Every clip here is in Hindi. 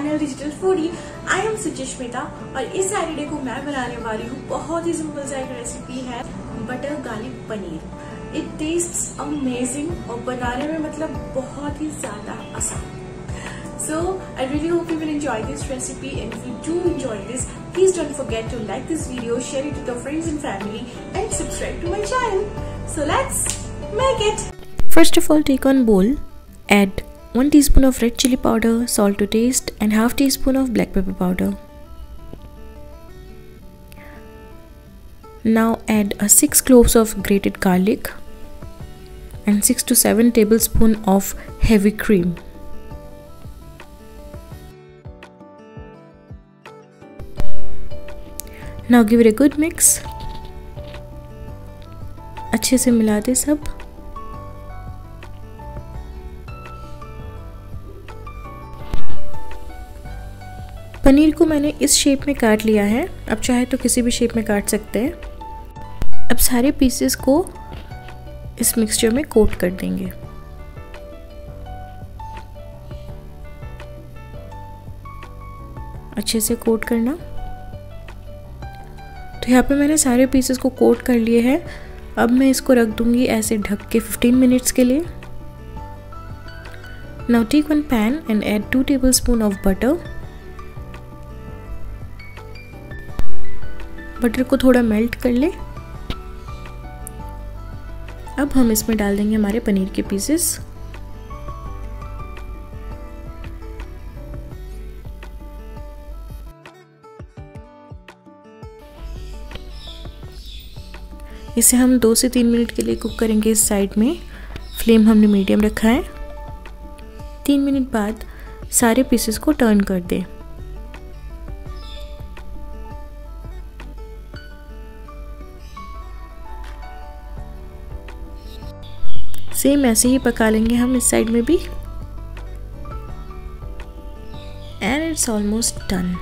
Channel digital foodie. I am Suchismita और इस सैटरडे को मैं बनाने वाली हूँ बहुत ही सिंपल सा एक रेसिपी है, butter garlic paneer. It tastes amazing और बनाने में मतलब बहुत ही ज्यादा आसान। So I really hope you will enjoy this recipe, and if you do enjoy this, please don't forget to like this video, share it with your friends and family, and subscribe to my channel. So let's make it. First of all, take one bowl, add 1 teaspoon of red chili powder, salt to taste, and half teaspoon of black pepper powder. Now add 6 cloves of grated garlic and 6 to 7 tablespoons of heavy cream. Now give it a good mix. अच्छे से मिला दे सब। पनीर को मैंने इस शेप में काट लिया है, अब चाहे तो किसी भी शेप में काट सकते हैं। अब सारे पीसेस को इस मिक्सचर में कोट कर देंगे। अच्छे से कोट करना। तो यहाँ पे मैंने सारे पीसेस को कोट कर लिए हैं। अब मैं इसको रख दूंगी ऐसे ढक के 15 मिनट्स के लिए। Now take one pan and add 2 tablespoon of butter. Butter को थोड़ा मेल्ट कर ले। अब हम इसमें डाल देंगे हमारे पनीर के पीसेस। इसे हम 2 से 3 मिनट के लिए कुक करेंगे इस साइड में। फ्लेम हमने मीडियम रखा है। 3 मिनट बाद सारे पीसेस को टर्न कर दें। सेम ऐसे ही पका लेंगे हम इस साइड में भी। And it's almost done.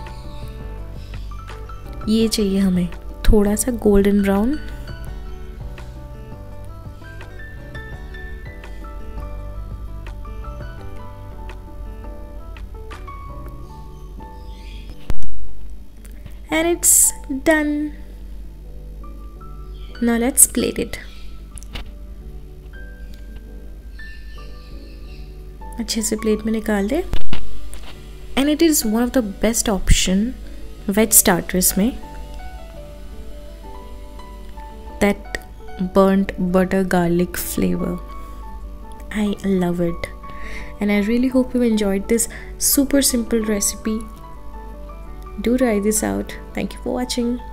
ये चाहिए हमें थोड़ा सा golden brown. And it's done. Now let's plate it. अच्छे से प्लेट में निकाल दे। And it is one of the best option veg starters में। That burnt butter garlic flavor. I love it. And I really hope you enjoyed this super simple recipe. Do try this out. Thank you for watching.